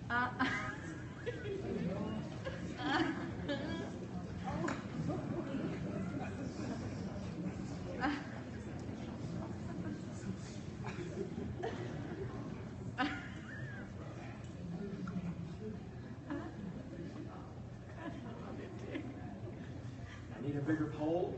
I need a bigger pole.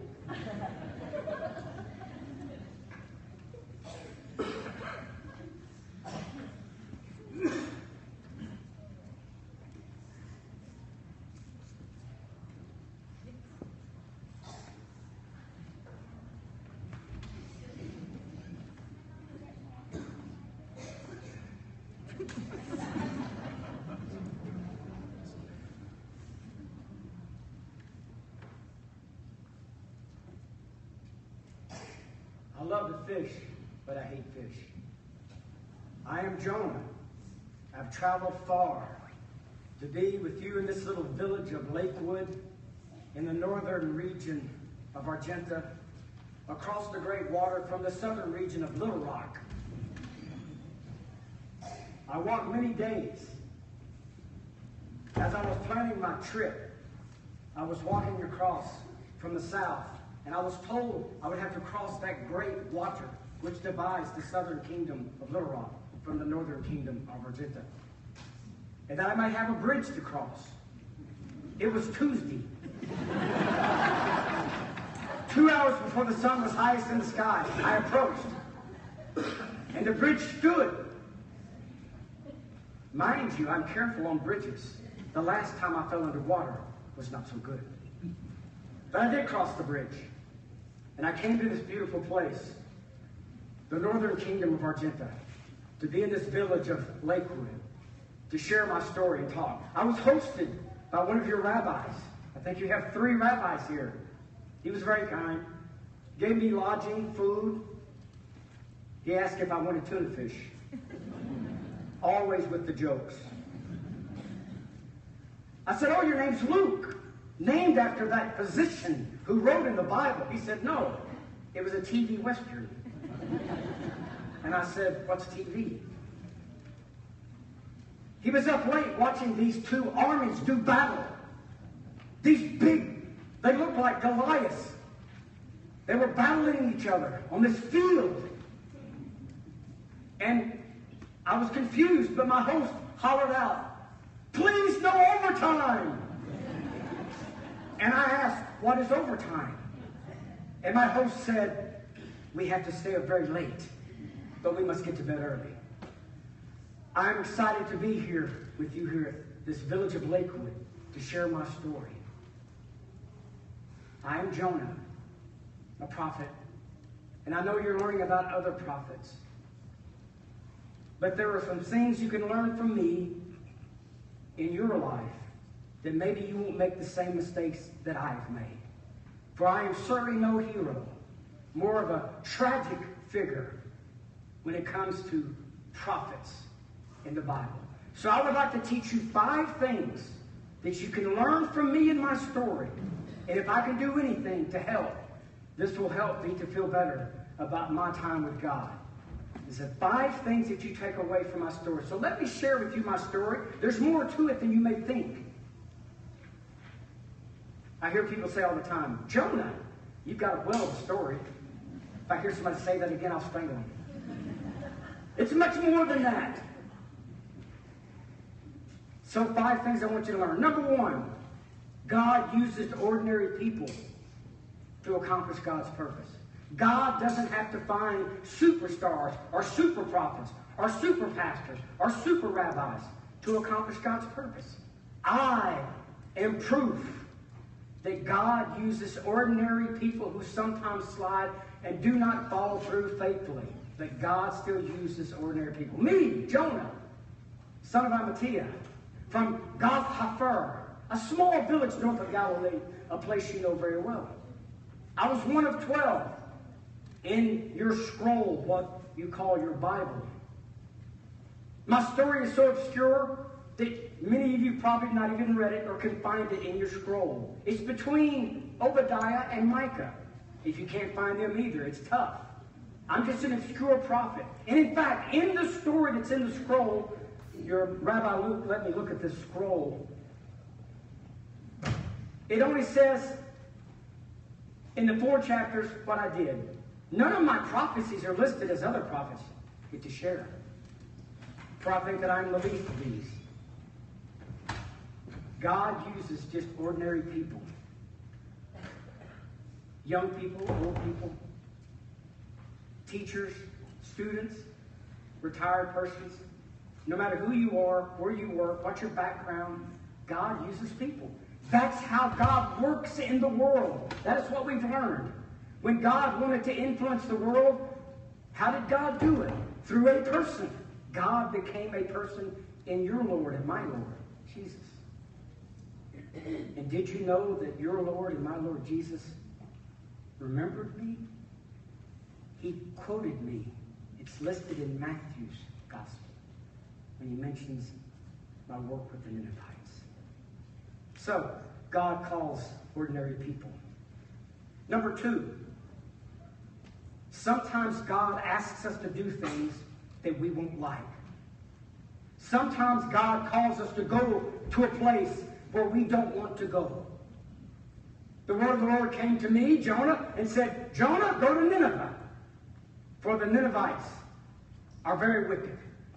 I love to fish, but I hate fish. I am Jonah. I've traveled far to be with you in this little village of Lakewood in the northern region of Argentina, across the great water from the southern region of Little Rock. I walked many days. As I was planning my trip, I was walking across from the south, and I was told I would have to cross that great water which divides the southern kingdom of Little Rock from the northern kingdom of Argentina, and that I might have a bridge to cross. It was Tuesday. 2 hours before the sun was highest in the sky, I approached, and the bridge stood. Mind you, I'm careful on bridges. The last time I fell underwater was not so good. But I did cross the bridge, and I came to this beautiful place, the northern kingdom of Argentina, to be in this village of Lakewood, to share my story and talk. I was hosted by one of your rabbis. I think you have 3 rabbis here. He was very kind. Gave me lodging, food. He asked if I wanted tuna fish. Always with the jokes. I said, "Oh, your name's Luke, named after that physician who wrote in the Bible." He said, "No, it was a TV Western." And I said, "What's TV?" He was up late watching these 2 armies do battle. These big, they looked like Goliaths. They were battling each other on this field. And I was confused, but my host hollered out, "Please, no overtime!" And I asked, "What is overtime?" And my host said, "We have to stay up very late, but we must get to bed early." I'm excited to be here with you here at this village of Lakewood to share my story. I am Jonah, a prophet, and I know you're learning about other prophets. But there are some things you can learn from me in your life that maybe you won't make the same mistakes that I have made. For I am certainly no hero, more of a tragic figure when it comes to prophets in the Bible. So I would like to teach you 5 things that you can learn from me in my story. And if I can do anything to help, this will help me to feel better about my time with God. There's 5 things that you take away from my story. So let me share with you my story. There's more to it than you may think. I hear people say all the time, "Jonah, you've got a well of a story." If I hear somebody say that again, I'll strangle them. It's much more than that. So 5 things I want you to learn. Number 1, God uses ordinary people to accomplish God's purpose. God doesn't have to find superstars or super prophets or super pastors or super rabbis to accomplish God's purpose. I am proof that God uses ordinary people who sometimes slide and do not follow through faithfully. But God still uses ordinary people. Me, Jonah, son of Amittai, from Gath Hafar, a small village north of Galilee, a place you know very well. I was one of 12 in your scroll, what you call your Bible. My story is so obscure that many of you probably not even read it or can find it in your scroll. It's between Obadiah and Micah. If you can't find them either, it's tough. I'm just an obscure prophet. And in fact, in the story that's in the scroll, your Rabbi Luke let me look at this scroll. It only says in the 4 chapters what I did. None of my prophecies are listed as other prophets get to share. For I think that I'm the least of these. God uses just ordinary people. Young people, old people, teachers, students, retired persons. No matter who you are, where you work, what's your background, God uses people. That's how God works in the world. That is what we've learned. When God wanted to influence the world, how did God do it? Through a person. God became a person in your Lord and my Lord, Jesus. And did you know that your Lord and my Lord Jesus remembered me? He quoted me. It's listed in Matthew's gospel when he mentions my work with the Ninevites. So, God calls ordinary people. Number 2, sometimes God asks us to do things that we won't like. Sometimes God calls us to go to a place where we don't want to go. The word of the Lord came to me, Jonah, and said, Jonah, go to Nineveh, for the Ninevites are very wicked.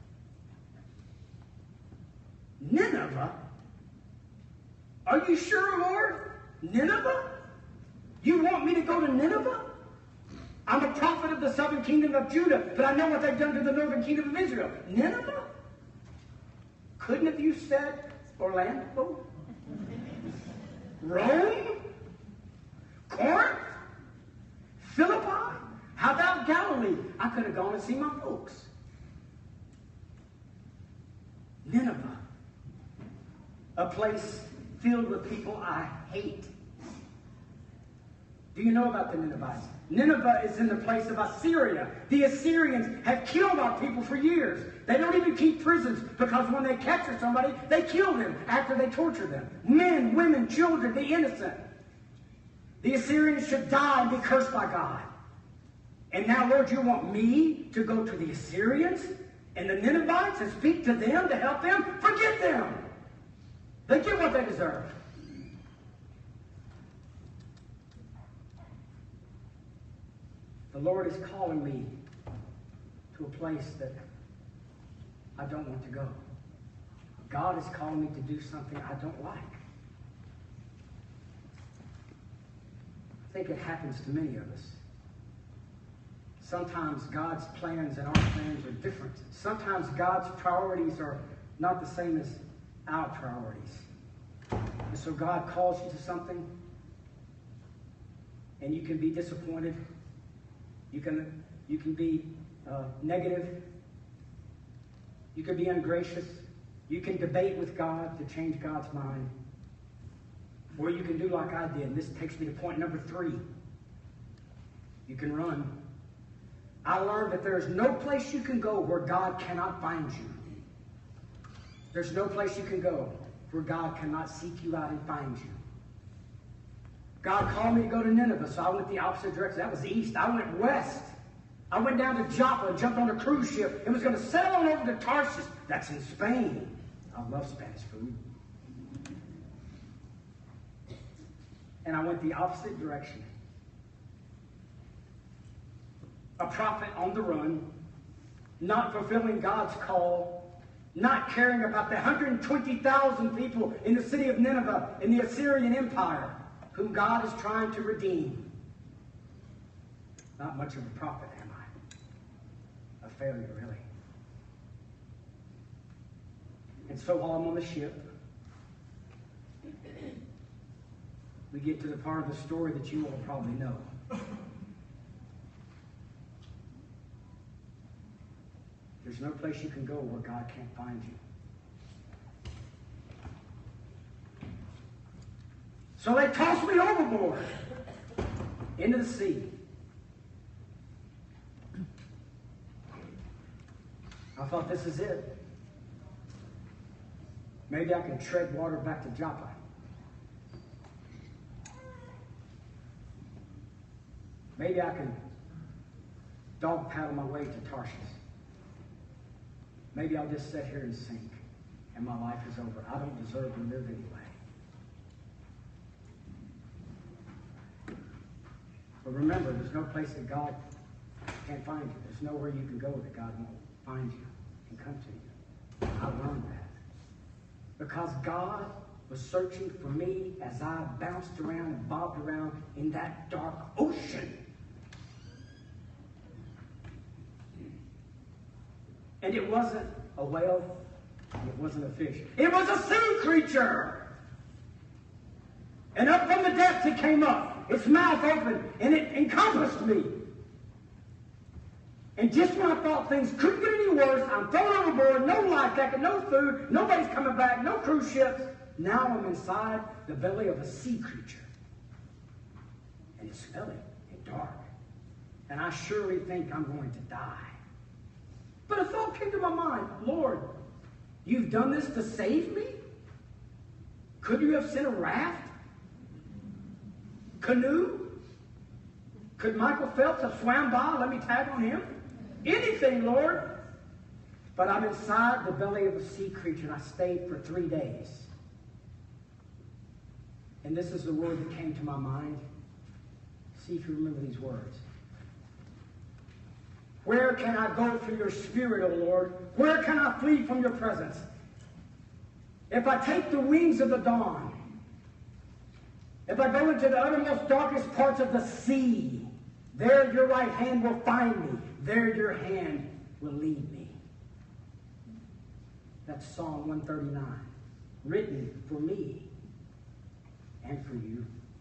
Nineveh? Are you sure, Lord? Nineveh? You want me to go to Nineveh? I'm a prophet of the southern kingdom of Judah, but I know what they've done to the northern kingdom of Israel. Nineveh? Couldn't have you said Orlando? Rome? Corinth? Philippi? How about Galilee? I could have gone and seen my folks. Nineveh. A place filled with people I hate. Do you know about the Ninevites? Nineveh is in the place of Assyria. The Assyrians have killed our people for years. They don't even keep prisons because when they capture somebody, they kill them after they torture them. Men, women, children, the innocent. The Assyrians should die and be cursed by God. And now, Lord, you want me to go to the Assyrians and the Ninevites and speak to them to help them? Forget them. They get what they deserve. The Lord is calling me to a place that I don't want to go. God is calling me to do something I don't like. I think it happens to many of us. Sometimes God's plans and our plans are different. Sometimes God's priorities are not the same as our priorities. And so God calls you to something, and you can be disappointed. You can be negative. You can be ungracious. You can debate with God to change God's mind. Or you can do like I did. And this takes me to point number 3. You can run. I learned that there's no place you can go where God cannot find you. There's no place you can go where God cannot seek you out and find you. God called me to go to Nineveh, so I went the opposite direction. That was east. I went west. I went down to Joppa and jumped on a cruise ship and was going to sail on over to Tarsus. That's in Spain. I love Spanish food. And I went the opposite direction. A prophet on the run, not fulfilling God's call, not caring about the 120,000 people in the city of Nineveh in the Assyrian Empire, whom God is trying to redeem. Not much of a prophet, am I? A failure, really. And so while I'm on the ship, we get to the part of the story that you all probably know. There's no place you can go where God can't find you. So they tossed me overboard into the sea. I thought, this is it. Maybe I can tread water back to Joppa. Maybe I can dog paddle my way to Tarshish. maybe I'll just sit here and sink, and my life is over. I don't deserve to live anyway. But remember, there's no place that God can't find you. There's nowhere you can go that God won't find you and come to you. I learned that. Because God was searching for me as I bounced around and bobbed around in that dark ocean. And it wasn't a whale, and it wasn't a fish. It was a sea creature! And up from the depths it came up, its mouth open, and it encompassed me. And just when I thought things couldn't get any worse, I'm thrown overboard, no life jacket, no food, nobody's coming back, no cruise ships. Now I'm inside the belly of a sea creature. And it's smelly and dark. And I surely think I'm going to die. But a thought came to my mind, Lord, you've done this to save me? Could you have sent a raft? Canoe? Could Michael Phelps have swam by? Let me tag on him? Anything, Lord. But I'm inside the belly of a sea creature, and I stayed for 3 days. And this is the word that came to my mind. See if you remember these words. Where can I go through your spirit, O Lord? Where can I flee from your presence? If I take the wings of the dawn, if I go into the uttermost darkest parts of the sea, there your right hand will find me. There your hand will lead me. That's Psalm 139, written for me and for you.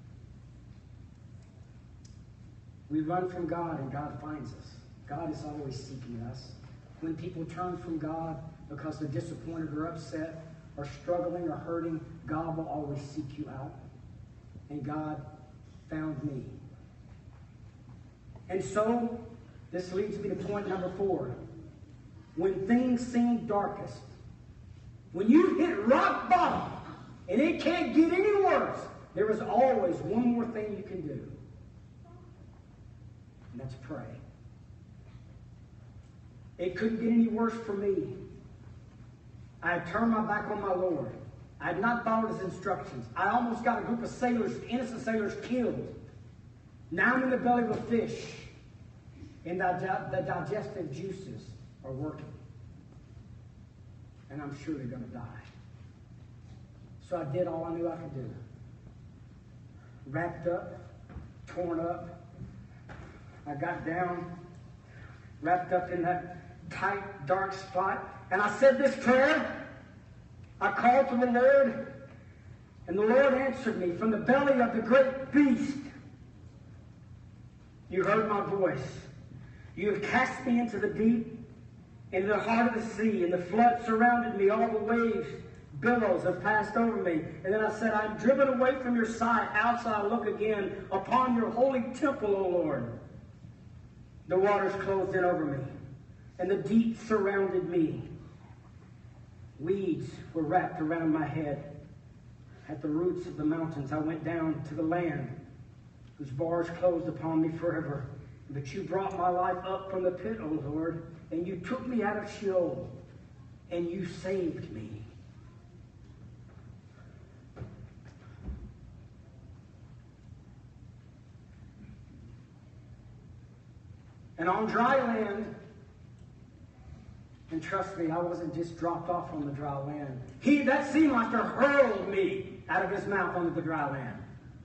We run from God and God finds us. God is always seeking us. When people turn from God because they're disappointed or upset or struggling or hurting, God will always seek you out. And God found me. And so, this leads me to point number 4. When things seem darkest, when you hit rock bottom and it can't get any worse, there is always one more thing you can do. And that's pray. It couldn't get any worse for me. I had turned my back on my Lord. I had not followed his instructions. I almost got a group of sailors, innocent sailors, killed. Now I'm in the belly of a fish. And the digestive juices are working. And I'm surely going to die. So I did all I knew I could do. Wrapped up, torn up. I got down, wrapped up in that tight, dark spot. And I said this prayer. I called to the Lord. And the Lord answered me from the belly of the great beast. You heard my voice. You have cast me into the deep, into the heart of the sea, and the flood surrounded me. All the waves, billows have passed over me. And then I said, I'm driven away from your sight. How shall I look again upon your holy temple, O Lord? The waters closed in over me, and the deep surrounded me. Weeds were wrapped around my head. At the roots of the mountains, I went down to the land, whose bars closed upon me forever. But you brought my life up from the pit, O Lord, and you took me out of Sheol, and you saved me. And on dry land, and trust me, I wasn't just dropped off on the dry land. That sea monster hurled me out of his mouth onto the dry land.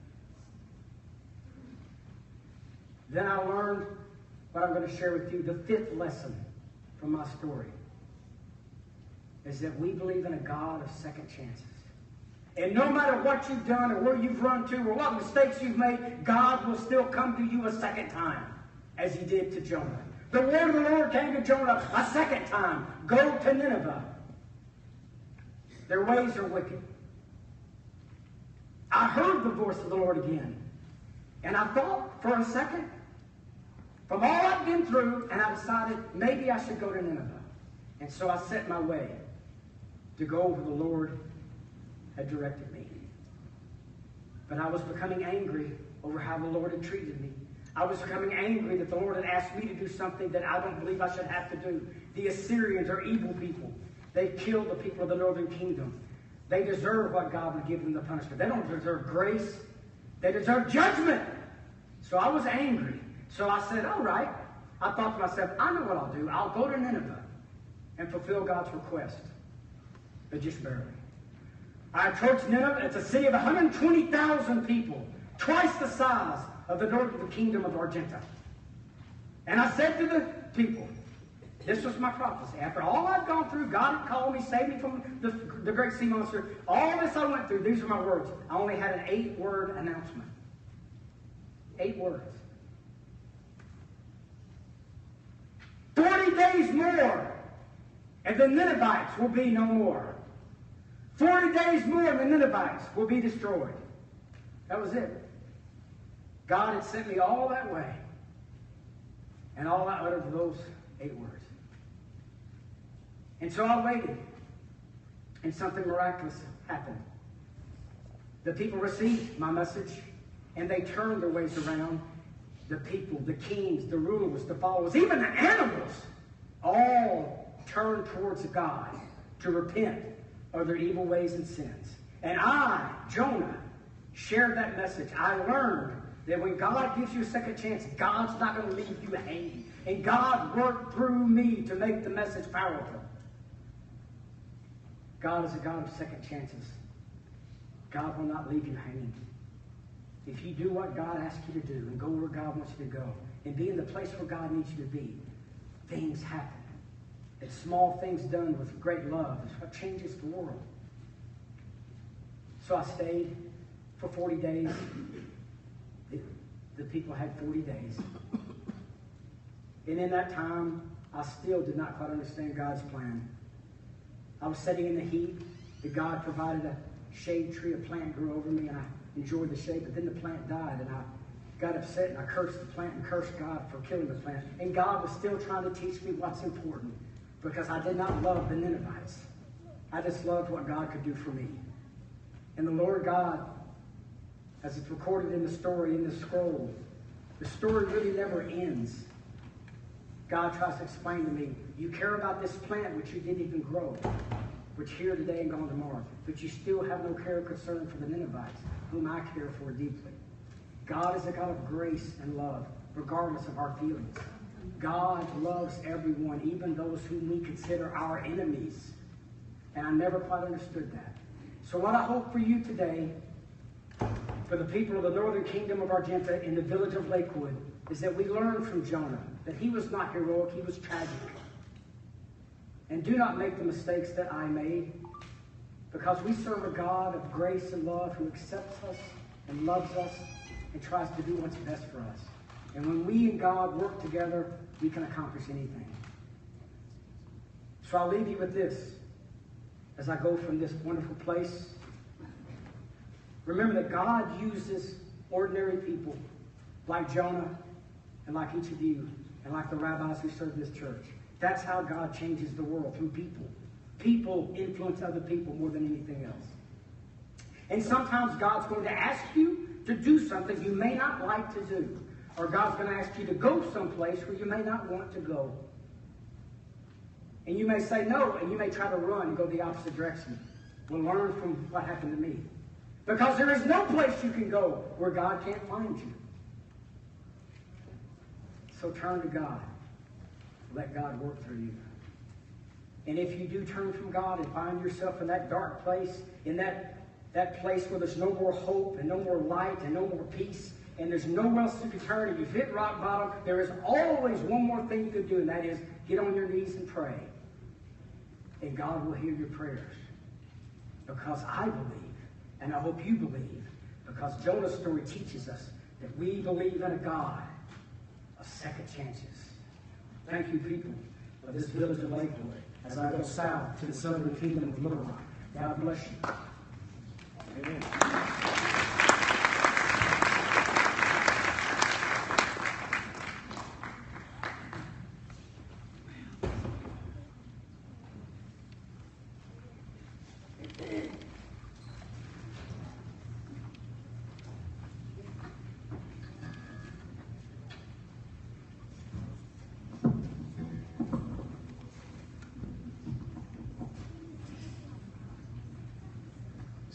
Then I learned what I'm going to share with you. The 5th lesson from my story is that we believe in a God of second chances. And no matter what you've done or where you've run to or what mistakes you've made, God will still come to you a second time, as he did to Jonah. The word of the Lord came to Jonah a second time. Go to Nineveh. Their ways are wicked. I heard the voice of the Lord again. And I thought for a second, from all I've been through, and I decided maybe I should go to Nineveh. And so I set my way to go where the Lord had directed me. But I was becoming angry over how the Lord had treated me. I was becoming angry that the Lord had asked me to do something that I don't believe I should have to do. The Assyrians are evil people. They killed the people of the northern kingdom. They deserve what God would give them the punishment. They don't deserve grace. They deserve judgment. So I was angry. So I said, all right. I thought to myself, I know what I'll do. I'll go to Nineveh and fulfill God's request. But just barely. I approached Nineveh. It's a city of 120,000 people. Twice the size of the northern kingdom of Argenta. And I said to the people, this was my prophecy. After all I've gone through, God had called me, saved me from the great sea monster. All this I went through, these are my words. I only had an 8-word announcement. 8 words. 40 days more, and the Ninevites will be no more. 40 days more, and the Ninevites will be destroyed. That was it. God had sent me all that way, and all I uttered were those 8 words. And so I waited, and something miraculous happened. The people received my message, and they turned their ways around. The people, the kings, the rulers, the followers, even the animals, all turned towards God to repent of their evil ways and sins. And I, Jonah, shared that message. I learned that when God gives you a second chance, God's not going to leave you hanging. And God worked through me to make the message powerful. God is a God of second chances. God will not leave you hanging. If you do what God asks you to do and go where God wants you to go and be in the place where God needs you to be, things happen. It's small things done with great love is what changes the world. So I stayed for 40 days. The people had 40 days. And in that time, I still did not quite understand God's plan. I was sitting in the heat. That God provided a shade tree, a plant grew over me, and I enjoyed the shade, but then the plant died, and I got upset, and I cursed the plant and cursed God for killing the plant. And God was still trying to teach me what's important, because I did not love the Ninevites. I just loved what God could do for me. And the Lord God, as it's recorded in the story, in the scroll, the story really never ends. God tries to explain to me, you care about this plant which you didn't even grow, which here today and gone tomorrow, but you still have no care or concern for the Ninevites, whom I care for deeply. God is a God of grace and love, regardless of our feelings. God loves everyone, even those whom we consider our enemies. And I never quite understood that. So what I hope for you today, for the people of the northern kingdom of Argenta in the village of Lakewood, is that we learn from Jonah that he was not heroic, he was tragic. And do not make the mistakes that I made, because we serve a God of grace and love who accepts us and loves us and tries to do what's best for us. And when we and God work together, we can accomplish anything. So I'll leave you with this as I go from this wonderful place. Remember that God uses ordinary people like Jonah and like each of you and like the rabbis who serve this church. That's how God changes the world, through people. People influence other people more than anything else. And sometimes God's going to ask you to do something you may not like to do. Or God's going to ask you to go someplace where you may not want to go. And you may say no, and you may try to run and go the opposite direction. We'll learn from what happened to me. Because there is no place you can go where God can't find you. So turn to God. Let God work through you. And if you do turn from God and find yourself in that dark place, in that place where there's no more hope and no more light and no more peace, and there's nowhere else you can turn, and you've hit rock bottom, there is always one more thing you can do, and that is get on your knees and pray. And God will hear your prayers. Because I believe, and I hope you believe, because Jonah's story teaches us that we believe in a God of second chances. Thank you, people of this village of Lakewood, as I go south to the southern kingdom of Little Rock. God bless you. Amen.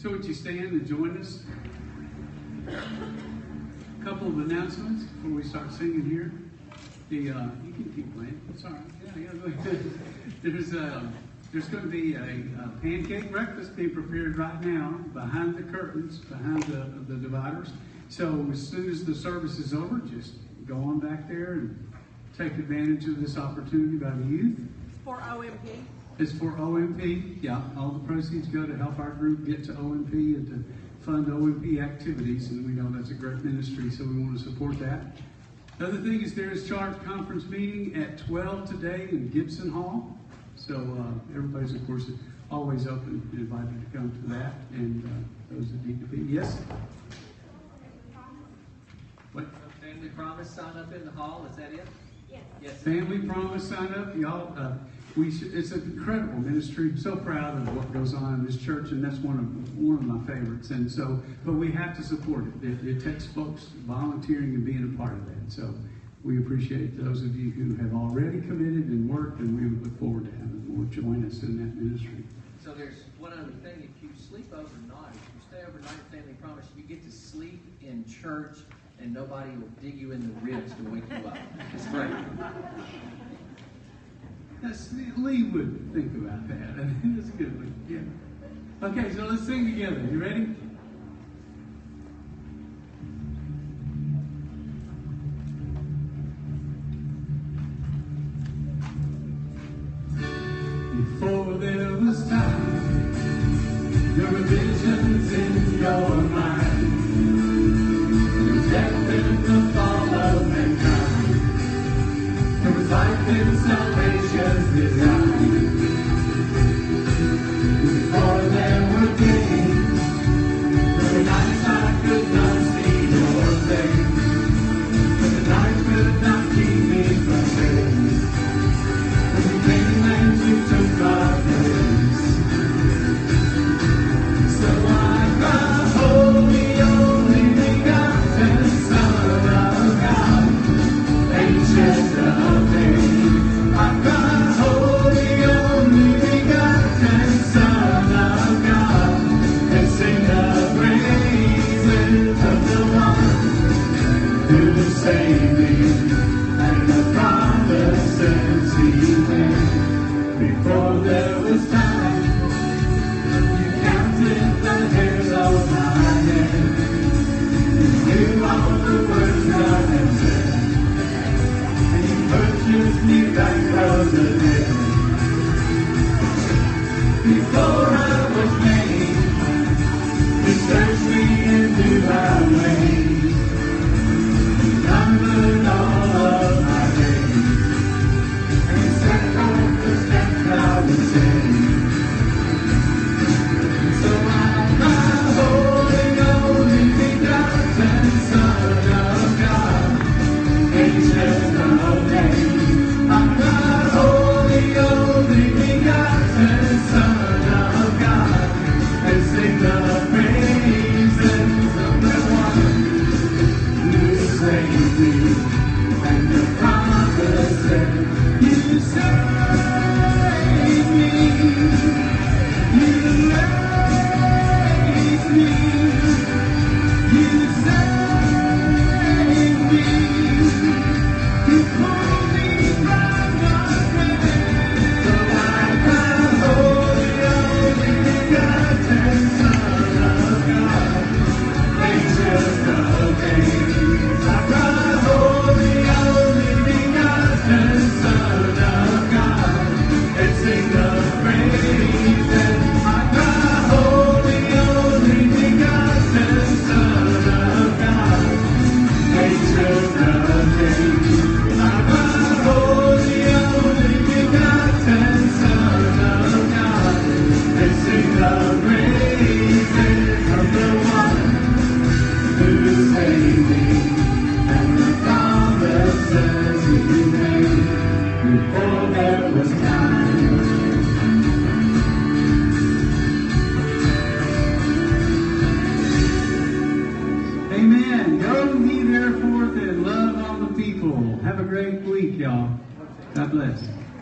So would you stand and join us? A couple of announcements before we start singing here. You can keep playing. It's all right. Yeah, go ahead. There's going to be a pancake breakfast being prepared right now behind the curtains, behind the dividers. So as soon as the service is over, just go on back there and take advantage of this opportunity by the youth. For OMP. It's for OMP. Yeah, all the proceeds go to help our group get to OMP and to fund OMP activities. And we know that's a great ministry, so we want to support that. The other thing is there is Charge Conference meeting at 12 today in Gibson Hall. So everybody's, of course, always open and invited to come to that. And those that need to be. Yes? What? Family Promise sign up in the hall, is that it? Yes. Family Promise sign up, y'all. It's an incredible ministry. I'm so proud of what goes on in this church, and that's one of my favorites. And so, but we have to support it. It takes folks volunteering and being a part of that. So we appreciate those of you who have already committed and worked, and we look forward to having more join us in that ministry. So there's one other thing. If you sleep overnight, if you stay overnight at Family Promise, you get to sleep in church, and nobody will dig you in the ribs to wake you up. It's great. Lee would think about that. That's a good one. Yeah. Okay, so let's sing together. You ready? Before there was time, there were visions in your mind. Death and the fall of mankind. There was life in salvation's design. Before there were days, there were nights I could not see your face. But the night could not keep me from praise. When you came and you took my place. So I cried, holy, only begotten Son of God, ancient of days. I cried, holy, only begotten Son of God, and sing the praises of the one who saved me, and the promises he made. Before there was time, you counted the hairs of my head. You knew all the words I had said, and you purchased me back from the dead. Before I was made, you searched me and knew my ways. You numbered all of my days, and you set forth the steps I would take. So I cried, holy, only begotten Son of God, ancient of days. I cried, holy, only begotten Son of God, and sing the praises of the one who saved me, and the promises you saved me. You raised me. You saved me. You pulled me from the grave. So I cried, holy, only begotten Son of God, ancient of days. I cried, holy, only begotten Son of God, and sing the praises. I cried, holy, only begotten Son of God, ancient of days. I cried, holy, only begotten Son of God, and sing the praises of the one who saved me, and the promises he made before there was time. Amen. Go ye therefore and love on the people. Have a great week, y'all. God bless.